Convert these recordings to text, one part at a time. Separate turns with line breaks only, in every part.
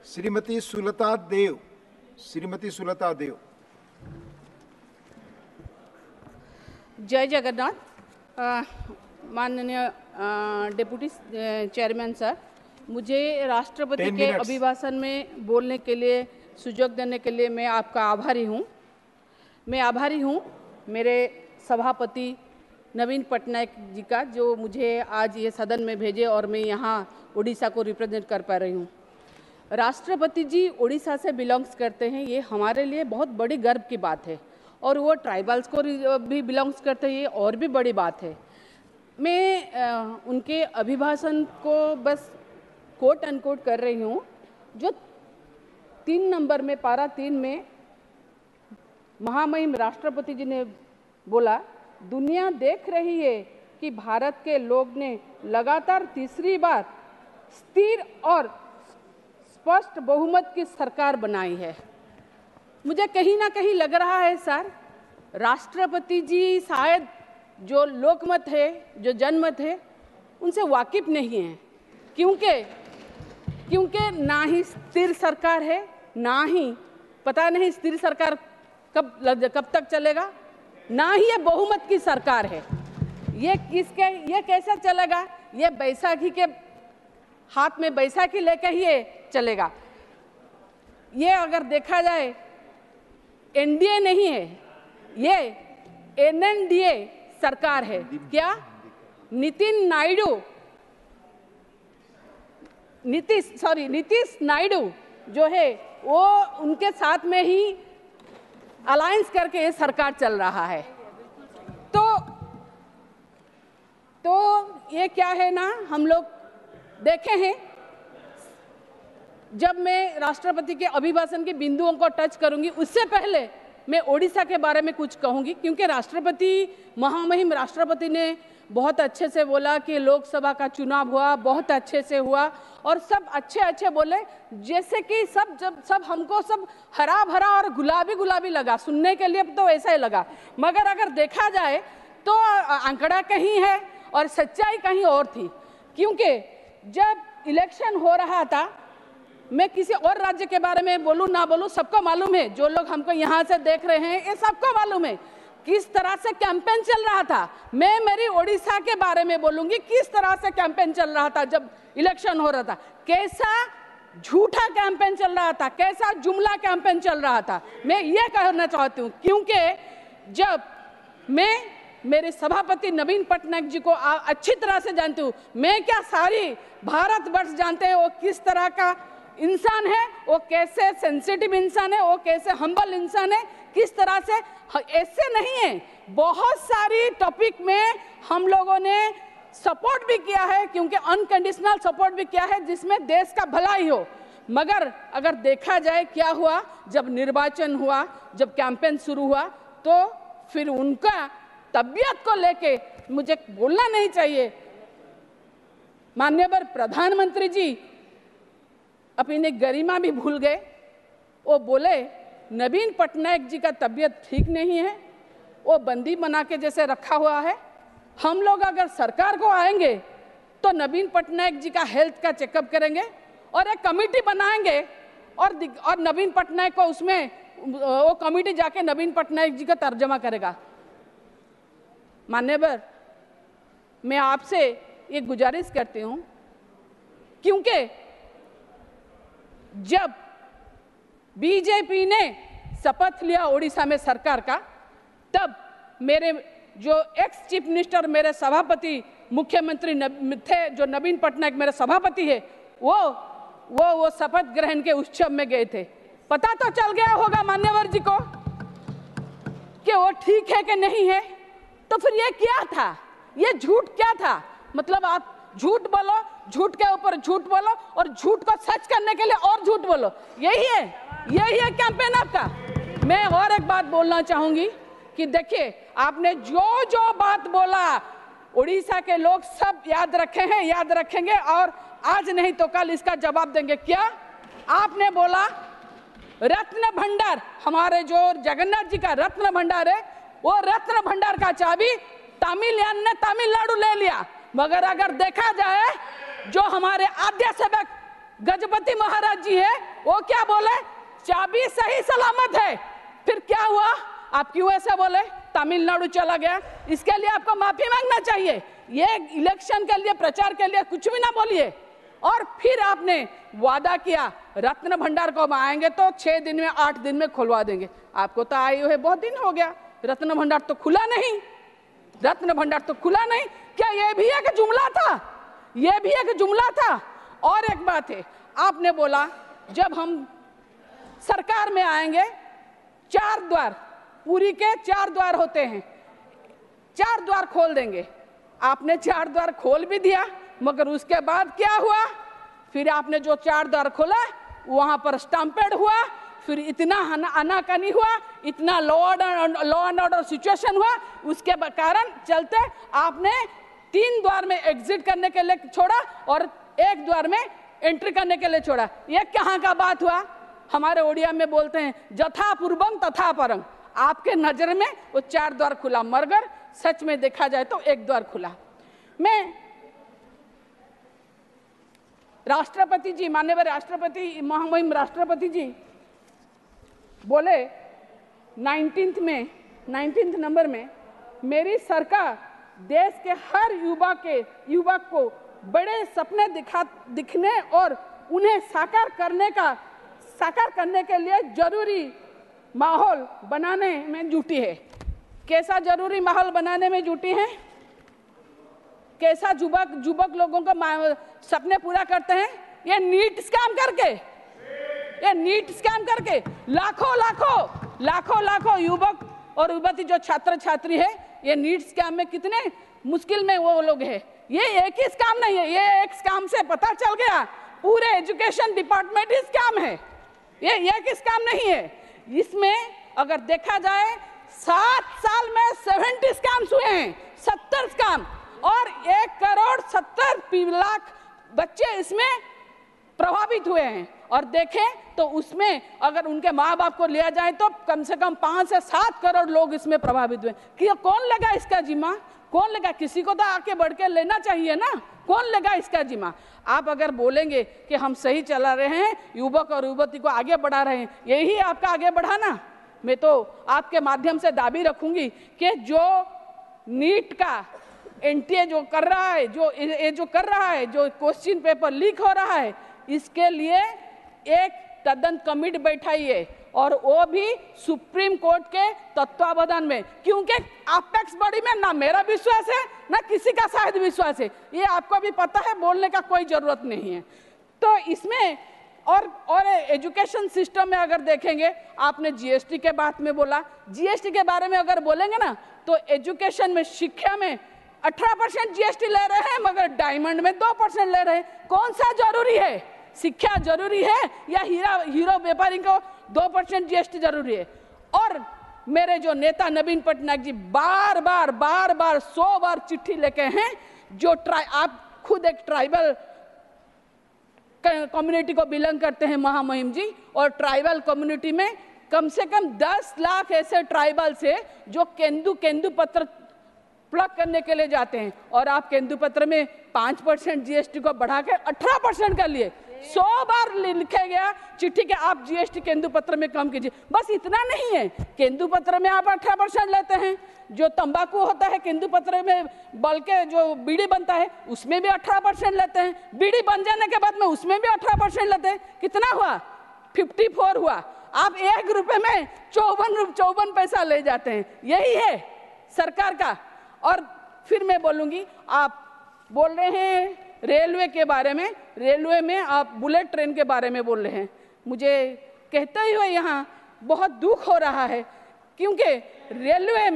श्रीमती सुलता देव। श्रीमती सुलता देव।
जय जगन्नाथ। माननीय deputy chairman sir, मुझे राष्ट्रपति के अभिभाषण में बोलने के लिए सुयोग देने के लिए मैं आपका आभारी हूँ। मैं आभारी हूँ मेरे सभापति नवीन पटनायक जी का, जो मुझे आज ये सदन में भेजे और मैं यहाँ उड़ीसा को रिप्रेजेंट कर पा रही हूँ। राष्ट्रपति जी उड़ीसा से बिलोंग्स करते हैं, ये हमारे लिए बहुत बड़ी गर्व की बात है, और वो ट्राइबल्स को भी बिलोंग्स करते हैं, ये और भी बड़ी बात है। मैं उनके अभिभाषण को बस कोट अनकोट कर रही हूँ, जो 3 नंबर में पारा 3 में महामहिम राष्ट्रपति जी ने बोला, दुनिया देख रही है कि भारत के लोग ने लगातार तीसरी बार स्थिर और स्पष्ट बहुमत की सरकार बनाई है। मुझे कहीं ना कहीं लग रहा है सर, राष्ट्रपति जी शायद जो लोकमत है, जो जनमत है, उनसे वाकिफ नहीं है, क्योंकि ना ही स्थिर सरकार है, ना ही पता नहीं स्थिर सरकार कब तक चलेगा, ना ही ये बहुमत की सरकार है। ये कैसे चलेगा? ये बैसाखी के हाथ में बैसाखी लेकर ही ये चलेगा। ये अगर देखा जाए एनडीए नहीं है, ये एनएनडीए सरकार है। क्या नीतीश नायडू जो है वो उनके साथ में ही अलायंस करके ये सरकार चल रहा है। तो ये क्या है ना, हम लोग देखे हैं। जब मैं राष्ट्रपति के अभिभाषण के बिंदुओं को टच करूंगी, उससे पहले मैं ओडिशा के बारे में कुछ कहूंगी, क्योंकि महामहिम राष्ट्रपति ने बहुत अच्छे से बोला कि लोकसभा का चुनाव हुआ, बहुत अच्छे से हुआ, और सब अच्छे बोले, जैसे कि सब हमको सब हरा भरा और गुलाबी लगा। सुनने के लिए तो ऐसा ही लगा, मगर अगर देखा जाए तो आंकड़ा कहीं है और सच्चाई कहीं और थी। क्योंकि जब इलेक्शन हो रहा था, मैं किसी और राज्य के बारे में बोलूं ना बोलूं, सबको मालूम है, जो लोग हमको यहाँ से देख रहे हैं ये सबको मालूम है किस तरह से कैंपेन चल रहा था। मैं मेरी ओडिशा के बारे में बोलूंगी, किस तरह से कैंपेन चल रहा था जब इलेक्शन हो रहा था, कैसा झूठा कैंपेन चल रहा था, कैसा जुमला कैंपेन चल रहा था। मैं ये कहना चाहती हूँ, क्योंकि जब मैं मेरे सभापति नवीन पटनायक जी को अच्छी तरह से जानती हूँ, मैं क्या सारी भारतवर्ष जानते हैं वो किस तरह का इंसान है, वो कैसे सेंसिटिव इंसान है, वो कैसे हम्बल इंसान है, किस तरह से। ऐसे नहीं है, बहुत सारी टॉपिक में हम लोगों ने सपोर्ट भी किया है, क्योंकि अनकंडीशनल सपोर्ट भी किया है जिसमें देश का भलाई हो। मगर अगर देखा जाए क्या हुआ, जब निर्वाचन हुआ, जब कैंपेन शुरू हुआ, तो फिर उनका तबियत को लेके मुझे बोलना नहीं चाहिए। माननीय प्रधानमंत्री जी अपनी गरिमा भी भूल गए। वो बोले नवीन पटनायक जी का तबियत ठीक नहीं है, वो बंदी बना के जैसे रखा हुआ है। हम लोग अगर सरकार को आएंगे तो नवीन पटनायक जी का हेल्थ का चेकअप करेंगे और एक कमेटी बनाएंगे, और नवीन पटनायक को उसमें वो कमेटी जाके नवीन पटनायक जी का तर्जमा करेगा। मान्यवर, मैं आपसे ये गुजारिश करती हूँ, क्योंकि जब बीजेपी ने शपथ लिया उड़ीसा में सरकार का, तब मेरे जो एक्स चीफ मिनिस्टर, मेरे सभापति मुख्यमंत्री थे, जो नवीन पटनायक मेरे सभापति है, वो शपथ ग्रहण के उत्सव में गए थे। पता तो चल गया होगा मान्यवर जी को कि वो ठीक है कि नहीं है। तो फिर ये क्या था, ये झूठ क्या था? मतलब आप झूठ बोलो, झूठ के ऊपर झूठ बोलो, और झूठ को सच करने के लिए और झूठ बोलो, यही है कैंपेन आपका। मैं और एक बात बोलना चाहूंगी कि देखिए, आपने जो बात बोला, उड़ीसा के लोग सब याद रखे हैं, याद रखेंगे, और आज नहीं तो कल इसका जवाब देंगे। क्या आपने बोला? रत्न भंडार, हमारे जो जगन्नाथ जी का रत्न भंडार है, वो रत्न भंडार का चाबी तमिलनाडु ने तमिलनाडु ले लिया। मगर अगर देखा जाए, जो हमारे आद्य सेवक गजपति महाराज जी है, वो क्या बोले, चाबी सही सलामत है। फिर क्या हुआ, आप क्यों ऐसा बोले, तमिलनाडु चला गया, इसके लिए आपको माफी मांगना चाहिए। ये इलेक्शन के लिए, प्रचार के लिए कुछ भी ना बोलिए। और फिर आपने वादा किया रत्न भंडार को आएंगे तो 6 दिन में 8 दिन में खुलवा देंगे। आपको तो आए हुए बहुत दिन हो गया, रत्न भंडार तो खुला नहीं, रत्न भंडार तो खुला नहीं। क्या ये भी एक जुमला था, ये भी एक जुमला था। और एक बात है, आपने बोला जब हम सरकार में आएंगे 4 द्वार, पूरी के 4 द्वार होते हैं, 4 द्वार खोल देंगे। आपने 4 द्वार खोल भी दिया, मगर उसके बाद क्या हुआ, फिर आपने जो 4 द्वार खोला वहां पर स्टम्पेड हुआ, फिर इतना आनाकानी हुआ, इतना लॉ एंड ऑर्डर सिचुएशन हुआ, उसके कारण चलते आपने 3 द्वार में एग्जिट करने के लिए छोड़ा और 1 द्वार में एंट्री करने के लिए छोड़ा। ये कहाँ का बात हुआ। हमारे ओडिया में बोलते हैं जथा पूर्वम तथा परम। आपके नजर में वो 4 द्वार खुला, मगर सच में देखा जाए तो 1 द्वार खुला। मैं राष्ट्रपति जी, माननीय राष्ट्रपति, महामहिम राष्ट्रपति जी बोले 19th नंबर में, मेरी सरकार देश के हर युवक को बड़े सपने दिखने और उन्हें साकार करने के लिए जरूरी माहौल बनाने में जुटी है। कैसा जरूरी माहौल बनाने में जुटी है, कैसा युवक लोगों का सपने पूरा करते हैं, ये नीट स्कैम करके, ये नीट स्कैम करके लाखों युवक और युवती जो छात्र छात्री है, ये नीट स्कैम में कितने मुश्किल में वो लोग हैं। ये एक ही स्कैम नहीं है, ये एक स्कैम से पता चल गया पूरे एजुकेशन डिपार्टमेंट ही स्कैम है, ये एक स्कैम नहीं है। इसमें अगर देखा जाए 7 साल में 70 स्कैम्स हुए हैं, 70 स्कैम, और 1,70,00,000 बच्चे इसमें प्रभावित हुए हैं। और देखें तो उसमें अगर उनके माँ बाप को लिया जाए तो कम से कम 5 से 7 करोड़ लोग इसमें प्रभावित हुए। कि कौन लेगा इसका जिम्मा, कौन लेगा, किसी को तो आके बढ़ के लेना चाहिए ना, कौन लेगा इसका जिम्मा। आप अगर बोलेंगे कि हम सही चला रहे हैं, युवक और युवती को आगे बढ़ा रहे हैं, यही आपका आगे बढ़ाना। मैं तो आपके माध्यम से दाबी रखूंगी कि जो नीट का एनटीए जो कर रहा है, जो क्वेश्चन पेपर लीक हो रहा है, इसके लिए एक तदन कमेटी बैठाइए और वो भी सुप्रीम कोर्ट के तत्वावधान में, क्योंकि अपेक्स बॉडी में ना मेरा विश्वास है ना किसी का शायद विश्वास है, ये आपको भी पता है, बोलने का कोई जरूरत नहीं है। तो इसमें और एजुकेशन सिस्टम में अगर देखेंगे, आपने जीएसटी के बात में बोला, जीएसटी के बारे में अगर बोलेंगे ना तो एजुकेशन में, शिक्षा में 18% जीएसटी ले रहे हैं, मगर डायमंड में 2% ले रहे हैं। कौन सा जरूरी है, शिक्षा जरूरी है या हीरो व्यापारी को 2% जीएसटी जरूरी है। और मेरे जो नेता नवीन पटनायक जी बार बार 100 बार चिट्ठी लेके हैं, जो आप खुद एक ट्राइबल कम्युनिटी को बिलोंग करते हैं महामहिम जी, और ट्राइबल कम्युनिटी में कम से कम 10 लाख ऐसे ट्राइबल्स है जो केंदू पत्र प्लग करने के लिए जाते हैं, और आप केंदू पत्र में 5% जीएसटी को बढ़ा के 18% कर लिए। 100 बार लिखे गया चिट्ठी के आप जीएसटी केंदू पत्र में कम कीजिए। बस इतना नहीं है, केंदू पत्र में आप 18% लेते हैं, जो तंबाकू होता है केंदू पत्र में बल के जो बीड़ी बनता है उसमें भी 18% लेते हैं, बीड़ी बन जाने के बाद में उसमें भी 18% लेते हैं। कितना हुआ, 54 हुआ। आप 1 रुपए में 54 पैसा ले जाते हैं, यही है सरकार का। और फिर मैं बोलूंगी, आप बोल रहे हैं रेलवे के बारे में, रेलवे में आप बुलेट ट्रेन के बारे में बोल रहे हैं। मुझे कहते हुए यहाँ बहुत दुख हो रहा है, क्योंकि रेलवे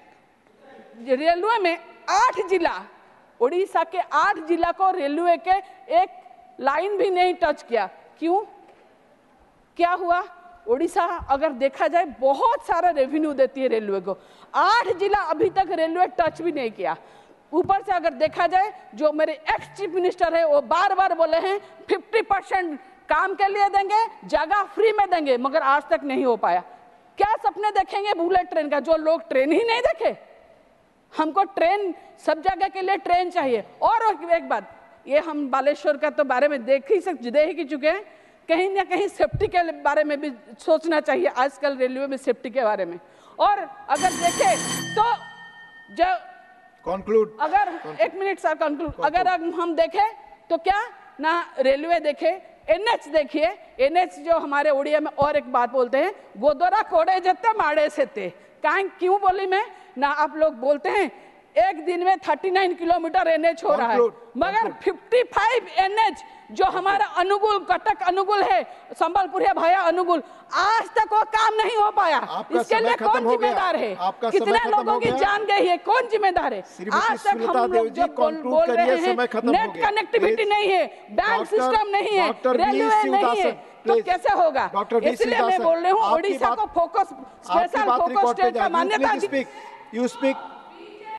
में 8 जिला, उड़ीसा के 8 जिला को रेलवे के एक लाइन भी नहीं टच किया। क्यों, क्या हुआ? उड़ीसा अगर देखा जाए बहुत सारा रेवेन्यू देती है रेलवे को, 8 जिला अभी तक रेलवे टच भी नहीं किया। ऊपर से अगर देखा जाए, जो मेरे एक्स चीफ मिनिस्टर है वो बार बार बोले हैं 50% काम के लिए देंगे, जगह फ्री में देंगे, मगर आज तक नहीं हो पाया। क्या सपने देखेंगे बुलेट ट्रेन का, जो लोग ट्रेन ही नहीं देखे। हमको ट्रेन, सब जगह के लिए ट्रेन चाहिए। और एक बात, ये हम बालेश्वर का तो बारे में देख ही चुके हैं, कहीं ना कहीं सेफ्टी के बारे में भी सोचना चाहिए आजकल रेलवे में सेफ्टी के बारे में। और अगर देखें तो जब
कंक्लूड,
अगर एक मिनट सर कंक्लूड, अगर हम देखें तो क्या ना रेलवे देखे, एनएच देखिए, एनएच जो हमारे उड़िया में और एक बात बोलते हैं, गोदोरा कोड़े जत्ते माड़े से थे, क्यों बोली मैं ना, आप लोग बोलते हैं एक दिन में 39 किलोमीटर एनएच हो रहा है, मगर 55 एनएच जो हमारा अनुगुल, कटक अनुगुल है, संबलपुर है भाया अनुगुल, आज तक वो काम नहीं हो पाया। इसके लिए कौन जिम्मेदार है? कितने लोगों की जान गई है? कौन जिम्मेदार है? आज तक हम लोग जो बोल रहे हैं नेट कनेक्टिविटी नहीं है, बैंक सिस्टम नहीं है, रेलवे नहीं है, तो कैसे होगा? इसलिए मैं बोल रही हूँ ओडिशा को फोकस, स्पेशल फोकस स्टेट का मान्यता।
You speak